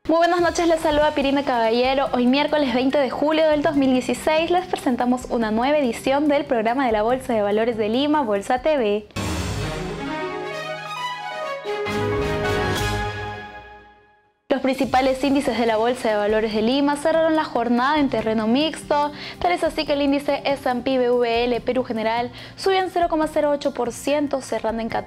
Muy buenas noches, les saluda Pirina Caballero. Hoy miércoles 20 de julio del 2016 les presentamos una nueva edición del programa de la Bolsa de Valores de Lima, Bolsa TV. Los principales índices de la Bolsa de Valores de Lima cerraron la jornada en terreno mixto, tal es así que el índice S&P BVL Perú General subió en 0,08%, cerrando en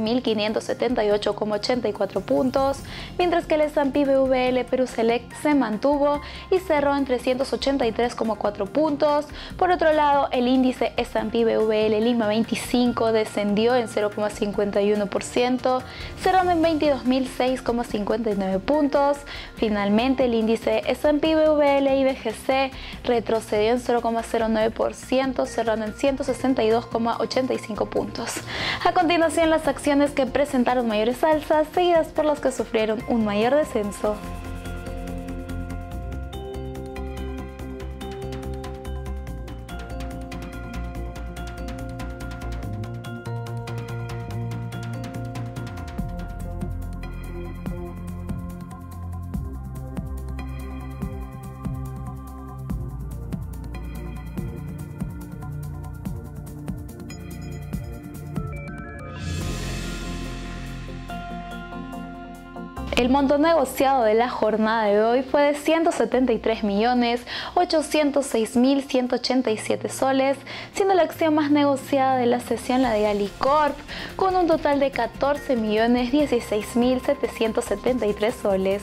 14.578,84 puntos, mientras que el S&P BVL Perú Select se mantuvo y cerró en 383,4 puntos. Por otro lado, el índice S&P BVL Lima 25 descendió en 0,51%, cerrando en 22.006,59 puntos. Finalmente, el índice S&P BVL IBGC retrocedió en 0,09%, cerrando en 162,85 puntos. A continuación, las acciones que presentaron mayores alzas, seguidas por las que sufrieron un mayor descenso. El monto negociado de la jornada de hoy fue de 173.806.187 soles, siendo la acción más negociada de la sesión la de Alicorp, con un total de 14.016.773 soles.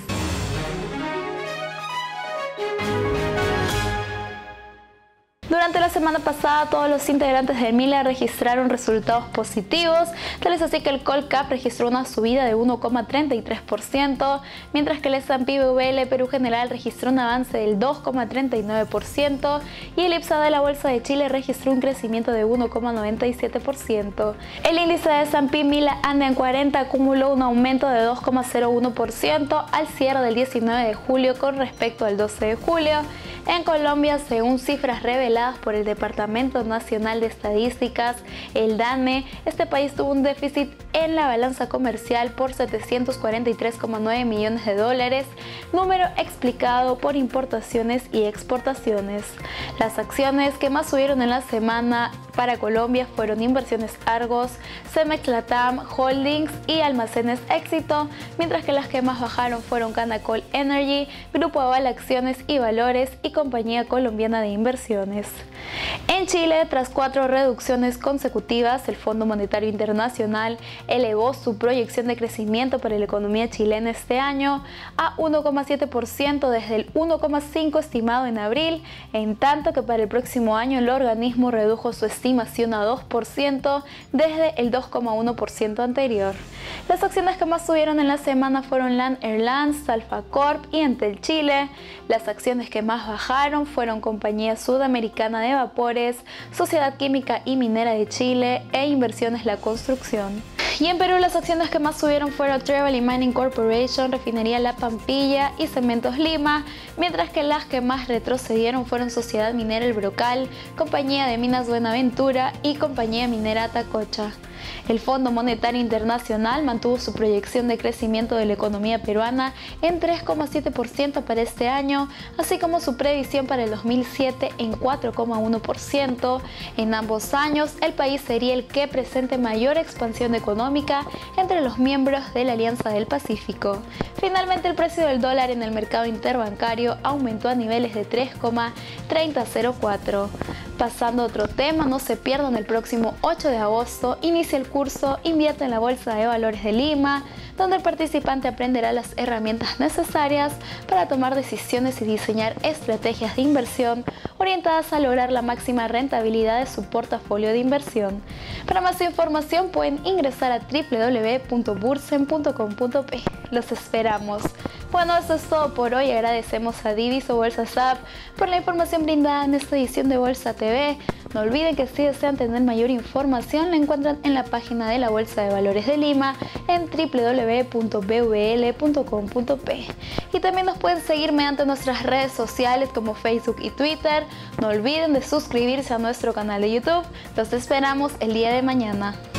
Durante la semana pasada, todos los integrantes de MILA registraron resultados positivos, tal es así que el Colcap registró una subida de 1,33%, mientras que el S&P BVL Perú General registró un avance del 2,39% y el IPSA de la Bolsa de Chile registró un crecimiento de 1,97%. El índice de S&P MILA anda en 40 acumuló un aumento de 2,01% al cierre del 19 de julio con respecto al 12 de julio. En Colombia, según cifras reveladas por el Departamento Nacional de Estadísticas, el DANE, este país tuvo un déficit en la balanza comercial por 743,9 millones de dólares, número explicado por importaciones y exportaciones. Las acciones que más subieron en la semana para Colombia fueron Inversiones Argos, Cemex Latam Holdings y Almacenes Éxito, mientras que las que más bajaron fueron Canacol Energy, Grupo Aval Acciones y Valores y Compañía Colombiana de Inversiones. En Chile, tras 4 reducciones consecutivas, el Fondo Monetario Internacional elevó su proyección de crecimiento para la economía chilena este año a 1,7% desde el 1,5% estimado en abril, en tanto que para el próximo año el organismo redujo su estimación a 2% desde el 2,1% anterior. Las acciones que más subieron en la semana fueron LAN Airlines, Alfa Corp y Entel Chile. Las acciones que más bajaron fueron Compañía Sudamericana de Vapores, Sociedad Química y Minera de Chile e Inversiones La Construcción. Y en Perú las acciones que más subieron fueron Travel y Mining Corporation, Refinería La Pampilla y Cementos Lima, mientras que las que más retrocedieron fueron Sociedad Minera El Brocal, Compañía de Minas Buenaventura y Compañía Minera Atacocha. El Fondo Monetario Internacional mantuvo su proyección de crecimiento de la economía peruana en 3,7% para este año, así como su previsión para el 2007 en 4,1%. En ambos años, el país sería el que presente mayor expansión económica entre los miembros de la Alianza del Pacífico. Finalmente, el precio del dólar en el mercado interbancario aumentó a niveles de 3,3004. Pasando a otro tema, no se pierdan el próximo 8 de agosto, inicia el curso Invierte en la Bolsa de Valores de Lima, donde el participante aprenderá las herramientas necesarias para tomar decisiones y diseñar estrategias de inversión orientadas a lograr la máxima rentabilidad de su portafolio de inversión. Para más información pueden ingresar a www.bursen.com.p. Los esperamos. Bueno, eso es todo por hoy. Agradecemos a Divis o Bolsas App por la información brindada en esta edición de Bolsa TV. No olviden que si desean tener mayor información la encuentran en la página de la Bolsa de Valores de Lima en www.bvl.com.p. Y también nos pueden seguir mediante nuestras redes sociales como Facebook y Twitter. No olviden de suscribirse a nuestro canal de YouTube. Los esperamos el día de mañana.